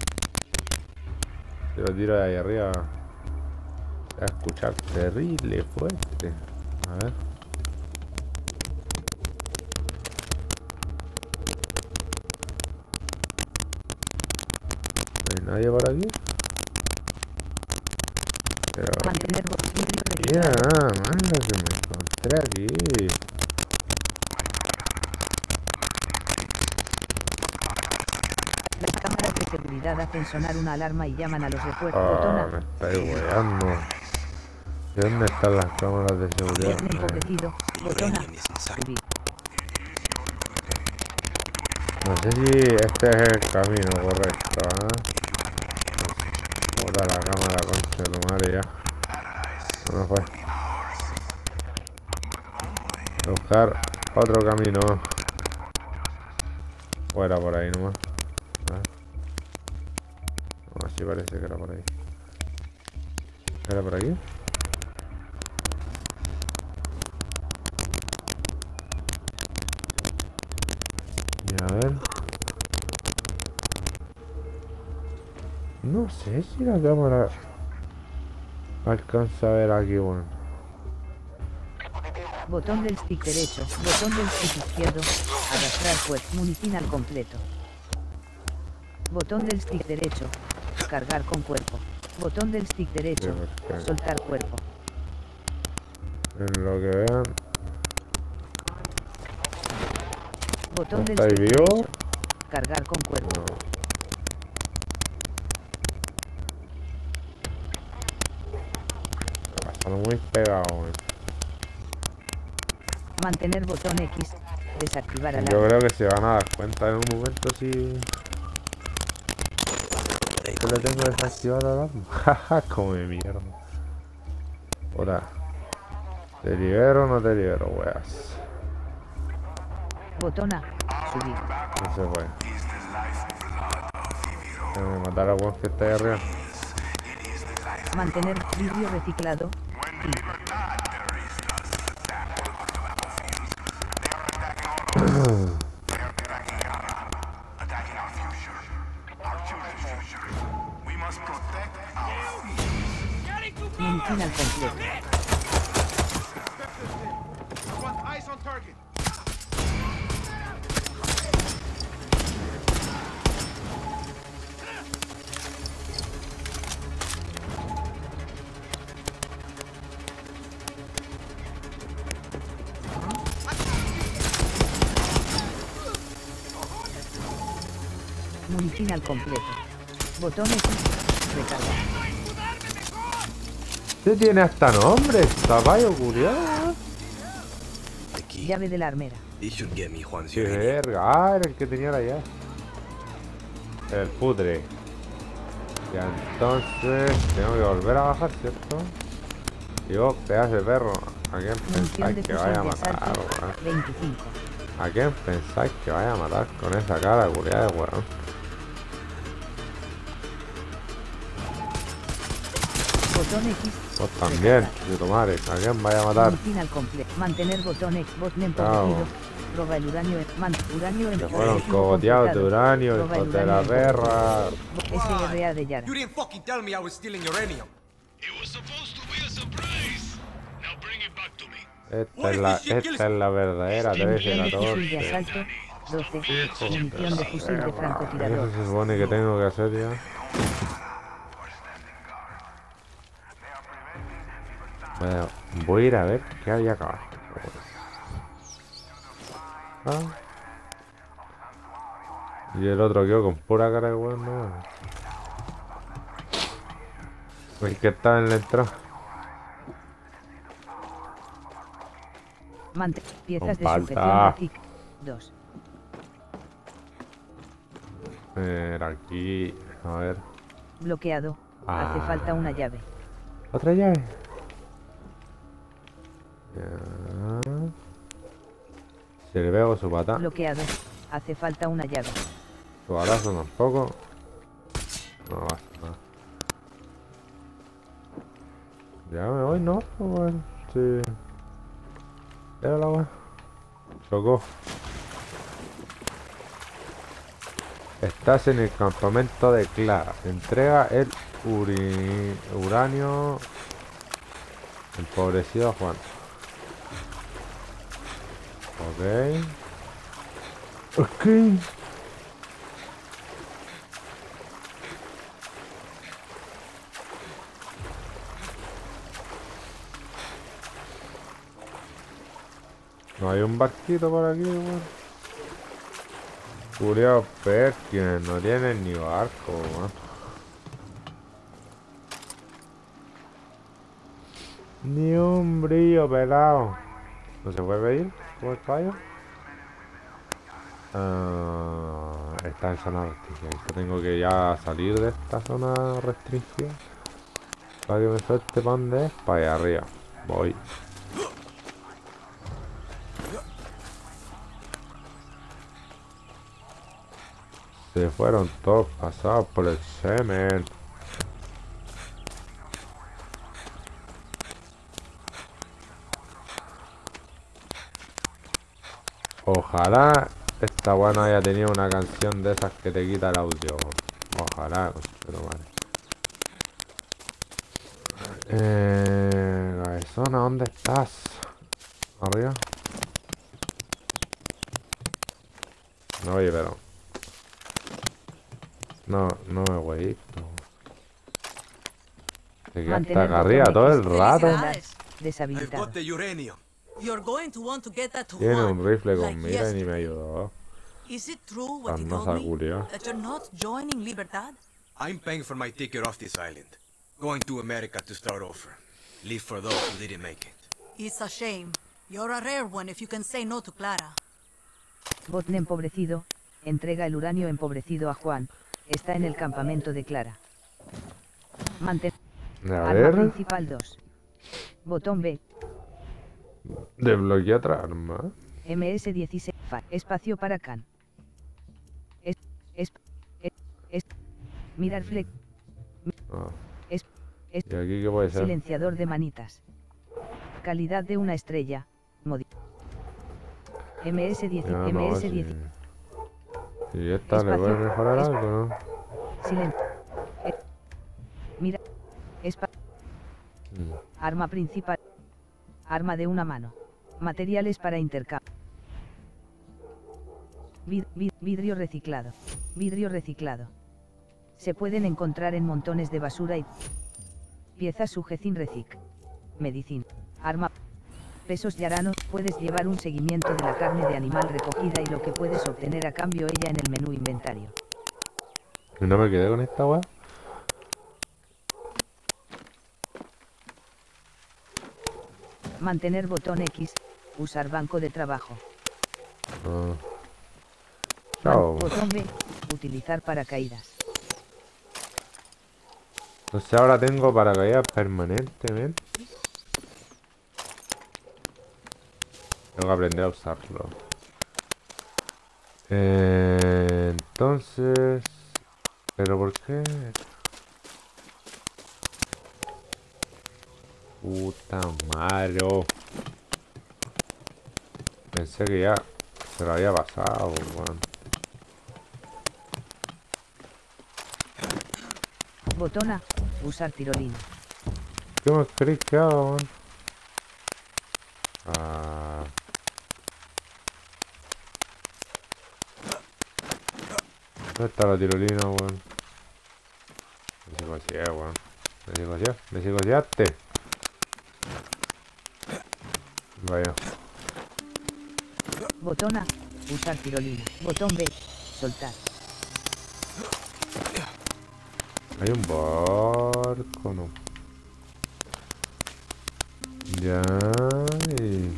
Si lo tiro de ahí arriba, se va a escuchar terrible fuerte. A ver. ¿No hay nadie por aquí? Pero... Mantener botón Mira, manda que me encontré aquí. Las cámaras de seguridad hacen sonar una alarma y llaman a los refuerzos. Ah, Botón A. me estáis weando. ¿De dónde están las cámaras de seguridad? Botón empobrecido. Botón A. Subir. No sé si este es el camino correcto, ¿eh? Puta la cámara, concha de tu madre ya. No fue. Buscar otro camino. O era por ahí nomás. ¿Eh? No, así parece que era por ahí. ¿Era por aquí? Y a ver. No sé si la cámara alcanza a ver aquí, bueno. Botón del stick derecho. Botón del stick izquierdo. Arrastrar cuerpo. Munición al completo. Botón del stick derecho. Cargar con cuerpo. Botón del stick derecho. Soltar cuerpo. En lo que vean. Botón del ¿Estáis stick vivos? derecho. Cargar con cuerpo. No. Pasaron muy pegado, man. Mantener botón X. Desactivar alarma. Yo creo que se van a dar cuenta en un momento si... que le tengo desactivado la alarma. Jaja, come mierda. Ahora. ¿Te libero o no te libero, weas? Botón A. Subir. No se fue. Tengo que matar a weón que está ahí arriba. Mantener vidrio reciclado. Y... Medicina al completo. Munición al completo. Botón X. Recargar. Este tiene hasta nombre, caballo culiado. Llave de la armera. Qué verga. Ah, era el que tenía la llave. El putre. Ya entonces tengo que volver a bajar, ¿cierto? Y vos, pedazo de perro, ¿a quién pensáis que vaya a matar, weón? veinticinco. ¿A quién pensáis que vaya a matar con esa cara culiada, weón? Botón X. Vos también, de tu madre, ¿a quién vaya a matar? Al completo. Mantener botón X. Botón Claro. empobrecido. Proba el uranio. Man, uranio Se fueron cogoteados de uranio, hijos de la perra. S R A de Yara. You didn't fucking tell me I was stealing uranium. Esta es la, esta es la verdadera trece Munición de fusil de catorce. asalto. doce. Munición de fusil de francotirador. Eso se supone que tengo que hacer ya. Bueno, voy a ir a ver qué había acá. Ah. Y el otro quedó con pura cara de weón, no. El que estaba en la entrada. Mante piezas de Con sujeción falta. de T I C. dos. Era aquí. A ver. Bloqueado. Hace Ah. falta una llave. Otra llave. Ya. Si le veo su pata. Bloqueado. Hace falta una llave. Su balazo tampoco. No basta. Ya me voy, ¿no? Bueno, sí. Era la weá. Chocó. Estás en el campamento de Clara. Entrega el uri... uranio empobrecido a Juan. Ok. Ok. No hay un barquito por aquí, weón. Culeado Perkins, no tienen ni barco, weón. Ni un brillo pelado. ¿No se puede pedir por el fallo? Ah, está en zona restringida. Yo tengo que ya salir de esta zona restringida para que me suelte para donde es, para allá arriba. Voy. Se fueron todos pasados por el semen. Ojalá esta buena haya tenido una canción de esas que te quita el audio. Ojalá, pero vale. Eh, cabezona, ¿dónde estás? ¿Arriba? No, oye, pero... No, no me voy a ir. Te quedaste acá arriba todo el rato. Deshabilitado. You're going to want to get that to Tiene Juan, un rifle like con mira y ni yesterday. me ayudó. Is it true what he Para no told me? saculear. That you're not joining Libertad? I'm paying for my ticket off this island. Going to America to start over. Leave for those who didn't make it. It's a shame. You're a rare one if you can say no to Clara. Botn empobrecido, entrega el uranio empobrecido a Juan, está en el campamento de Clara. Mantén. A Arma ver. principal dos. Botón B. Desbloquea otra arma. M S dieciséis. Fa- espacio para Khan. Es, es, es, es- mirar flex. Ah. Es, es, ¿Y aquí qué puede ser? silenciador de manitas. Calidad de una estrella. Modi. M S diez. Ya no, M S si... diez. si esta le Espacio. puede mejorar Es- algo, ¿no? Silencio. Eh, mira. Espa- Mm. Arma principal. Arma de una mano. Materiales para intercambio. Vid- vid- vidrio reciclado. Vidrio reciclado. Se pueden encontrar en montones de basura y piezas Sugecin Recic. Medicina. Arma. Pesos yaranos. Puedes llevar un seguimiento de la carne de animal recogida y lo que puedes obtener a cambio ella en el menú inventario. ¿Y no me quedé con esta weá? Mantener botón X. Usar banco de trabajo. Ah. Man- Chao. Botón B. Utilizar paracaídas. Entonces ahora tengo paracaídas permanentemente. Tengo que aprender a usarlo. Eh, entonces... ¿Pero por qué? Puta madre. Oh. Pensé que ya se lo había pasado, weón. Botón A. Usar tirolina. ¿Qué más queréis que haga, weón? Ah. ¿Dónde está la tirolina, weón? Me psicoseé, weón. Me psicoseé, me psicoseaste. Vaya. Botón A. Usar tirolina. Botón B. Soltar. Hay un barco, no. Ya. Y...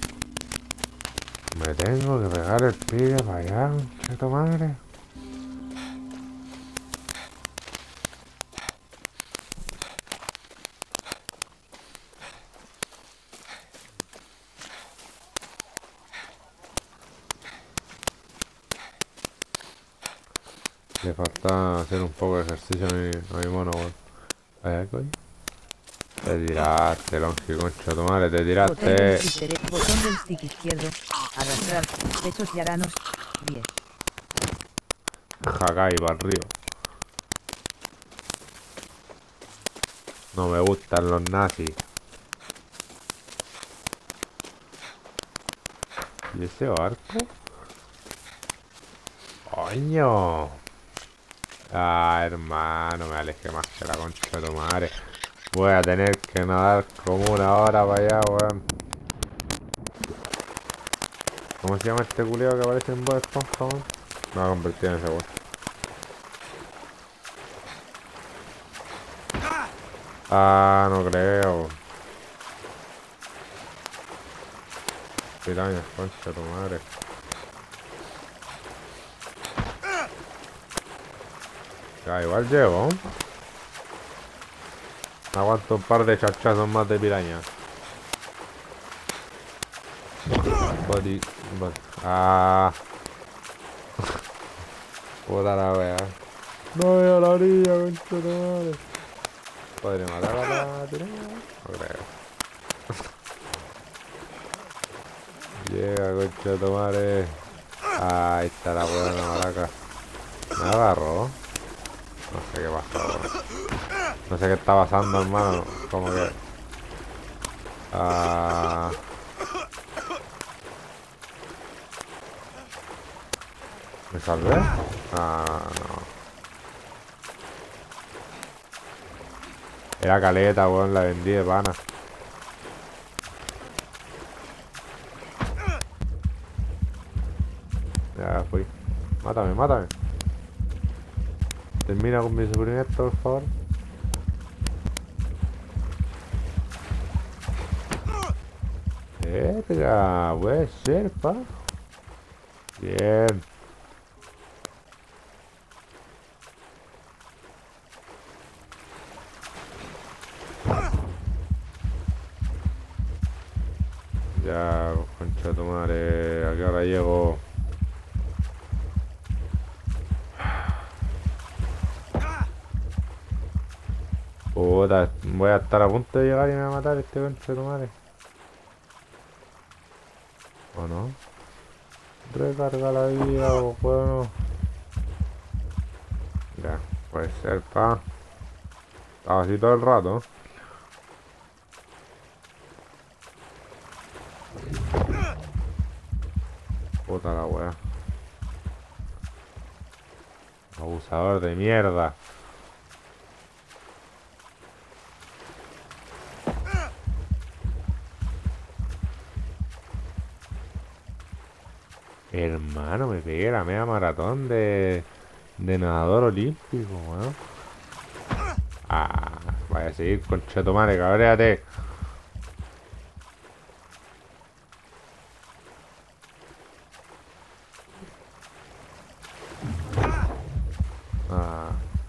me tengo que pegar el pibe para allá, ¿qué tu madre? Le falta hacer un poco de ejercicio a mi, a mi mono, weón. A ver, coño. Te tiraste, Longi, concha tu madre, te Botón del tiraste. stick dere- Botón del stick izquierdo. Arrastrar. Pesos yaranos. diez. Hakai para arriba. No me gustan los nazis. ¿Y ese barco? ¡Coño! Ah, hermano, me alejé más que la concha de tu madre. Voy a tener que nadar como una hora para allá, weón. ¿Cómo se llama este culiao que aparece en Bob Esponja, weón? Me va a convertir en ese weón. Ah, no creo. Pirañas, concha de tu madre. Ya, igual llevo. Aguanto un par de chachazos más de piraña. Body, body. Ah. Puta la wea. No veo la orilla, concha de tu madre. ¿Podré matar a la piraña? No creo. Llega, concha de tu madre. Ah, ahí está la buena maraca. Me agarró. No sé qué pasó, weón. No sé qué está pasando, hermano. Como que... Ah... ¿Me salvé? Ah, no. Era caleta, weón. La vendí de pana. Ya fui. Mátame, mátame. Termina con mi sufrimiento, por favor. Verga, puede ser, pa. Bien. Ya, concha de tu madre, ¿a qué hora llego? Puta, voy a estar a punto de llegar y me va a matar este concha de tu madre. ¿O no? Recarga la vida o bueno. Ya, puede ser, pa. Estaba así todo el rato. Puta la wea. Abusador de mierda. Hermano, me pegué la media maratón de, de nadador olímpico, weón. Ah, vaya a seguir, conchetumare, cabréate. Ah.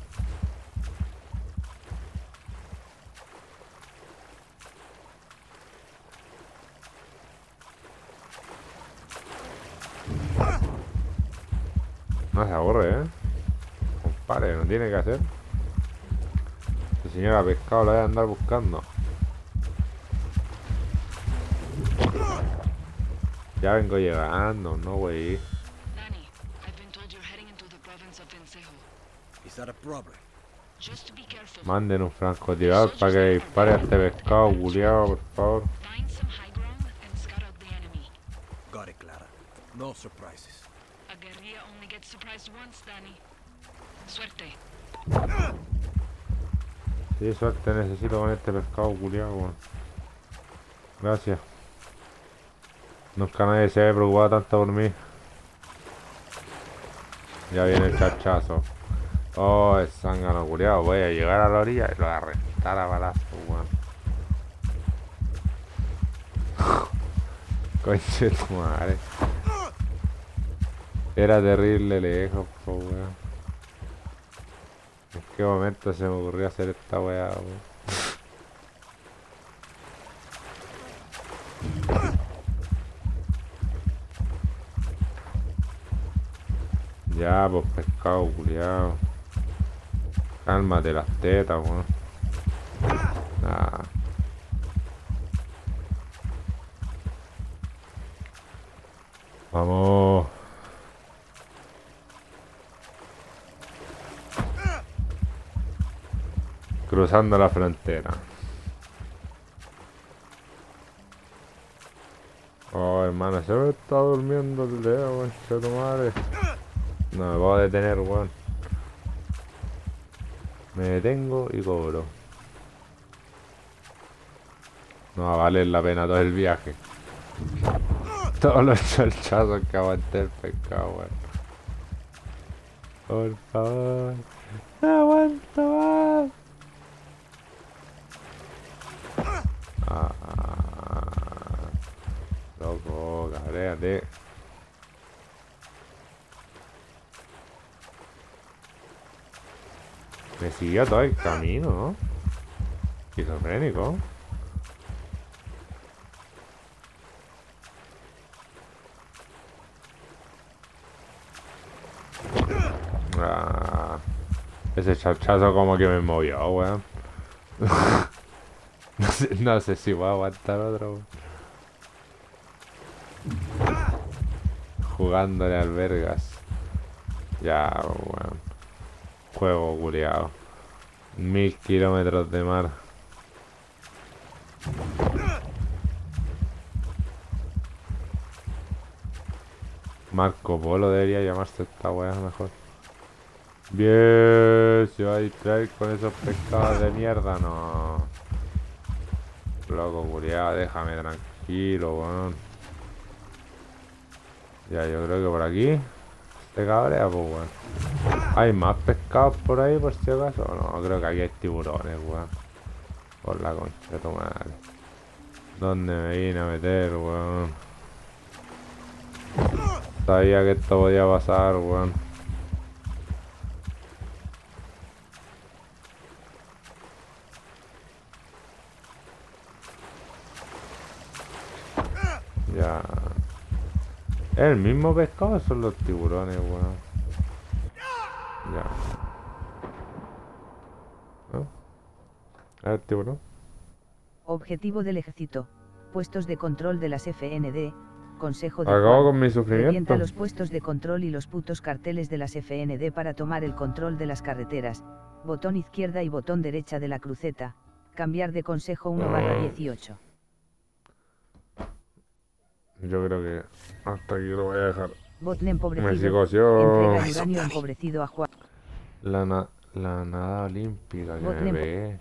No se aburre, ¿eh? Compadre, no tiene que hacer. El señor ha pescado, lo voy a andar buscando. Ya vengo llegando, no güey. Danny, I've been told you're heading into the province of Vencejo. Is that a problem? Just to be careful. Manden un francotirador para que le dispare a este pescado culiao, por favor. Find some high ground and scout out the enemy. Got it, Clara. No surprises. A guerrilla only gets surprised once, Danny. Suerte. Sí, suerte necesito con este pescado culiao, weón. Gracias. Nunca nadie se había preocupado tanto por mí. Ya viene el chachazo. Oh, el zángano culiao. Voy a llegar a la orilla y lo voy a reventar a balazo, weón. Conche tu madre. Era terrible lejos, po, weón. ¿En qué momento se me ocurrió hacer esta weá, weón? Ya, pues pescado, culiao. Cálmate las tetas, weón. Ah. Vamos. Cruzando la frontera. Oh, hermano, se me está durmiendo el dedo, concha de tu madre. No me puedo detener, weón. Me detengo y cobro. No va a valer la pena todo el viaje. Todos los cholchazos que aguanté el pescado, weón. Por favor. No aguanto más. Ah, loco, cabréate. Me siguió todo el camino, ¿no? Esquizofrénico. Ah, ese chachazo como que me movió, weón. No sé, no sé si voy a aguantar otro. Jugándole al vergas. Ya, weón. Juego culiao. Mil kilómetros de mar. Marco Polo debería llamarse esta weá mejor. Bien, se va a distraer con esos pescados de mierda, no. Loco, culiao, déjame tranquilo, weón. Ya, yo creo que por aquí se cabrea, pues, weón. ¿Hay más pescados por ahí, por si acaso? No, creo que aquí hay tiburones, weón. Por la concha de tu madre. ¿Dónde me vine a meter, weón? Sabía que esto podía pasar, weón. Ya. El mismo pescado son los tiburones, weón. Ya. ¿No? A ver, tiburón. Objetivo del ejército. Puestos de control de las F N D. Consejo de Acabo Juan. con mi sufrimiento. Revienta los puestos de control y los putos carteles de las F N D para tomar el control de las carreteras. Botón izquierda y botón derecha de la cruceta. Cambiar de consejo uno barra dieciocho. Yo creo que hasta aquí lo voy a dejar. Botne empobrecido. Me psicoció. Entrega el uranio empobrecido a Juan. La, na la nada olímpica que Botne me pegué.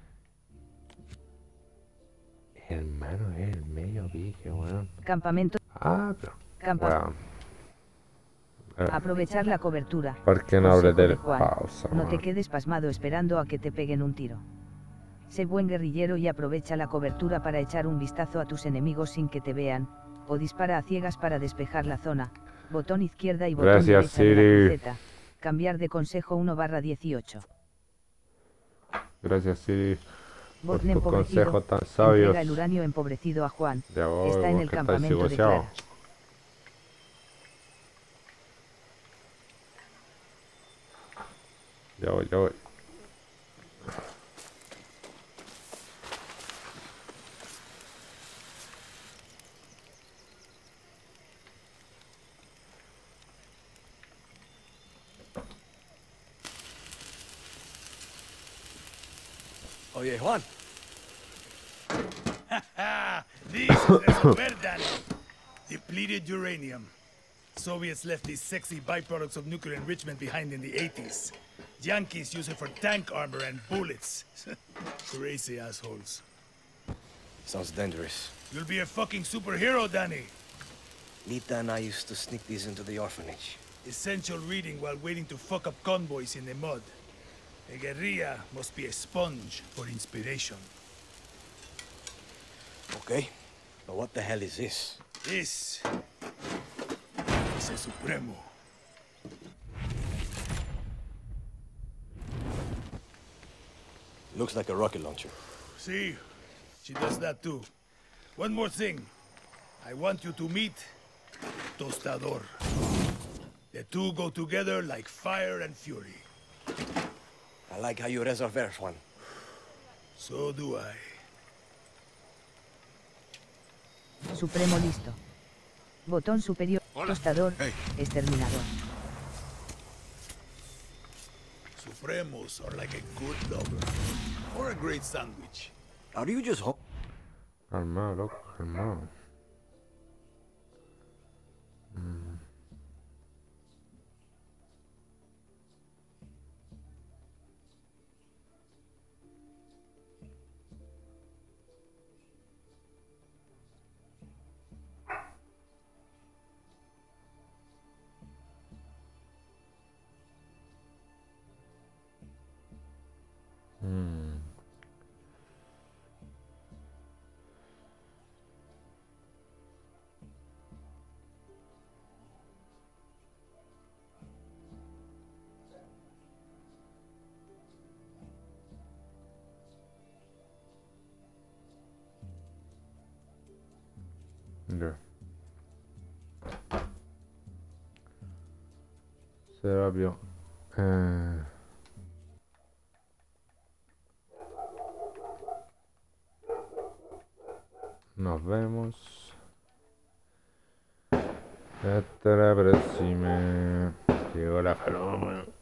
Hermano, es el medio pique, weón. Campamento. Ah, pero... Campa Weón. Eh, Aprovechar la cobertura. ¿Por qué no Consejo apreté de el Juan. pausa, No te weón? quedes pasmado esperando a que te peguen un tiro. Sé buen guerrillero y aprovecha la cobertura para echar un vistazo a tus enemigos sin que te vean, o dispara a ciegas para despejar la zona. Botón izquierda y botón Gracias, derecha de la Siri. cruceta. Cambiar de consejo uno barra dieciocho. Gracias, Siri, por Botne tus empobrecido. consejos tan sabios. Entrega el uranio empobrecido a Juan. Ya voy, Está en vos el que estáis campamento de psicoseados. Clara. Ya voy, ya voy. Oye, Juan. This is Resolver, Danny. Depleted uranium. Soviets left these sexy byproducts of nuclear enrichment behind in the eighties. Yankees use it for tank armor and bullets. Crazy assholes. Sounds dangerous. You'll be a fucking superhero, Danny. Lita and I used to sneak these into the orphanage. Essential reading while waiting to fuck up convoys in the mud. A guerrilla must be a sponge for inspiration. Okay, but what the hell is this? This is a Supremo. Looks like a rocket launcher. See, she does that too. One more thing. I want you to meet Tostador. The two go together like fire and fury. I like how you resolver, Juan. So do I. Supremo listo. Botón superior. Hola. Tostador. Hey. Exterminador. Supremos are like a good lover. Or a great sandwich. Are you just ho- Calmado, loco, calmado. Mm. Mm. Ya. Serapio. Eh... Nos vemos. Hasta la próxima. Llegó la paloma.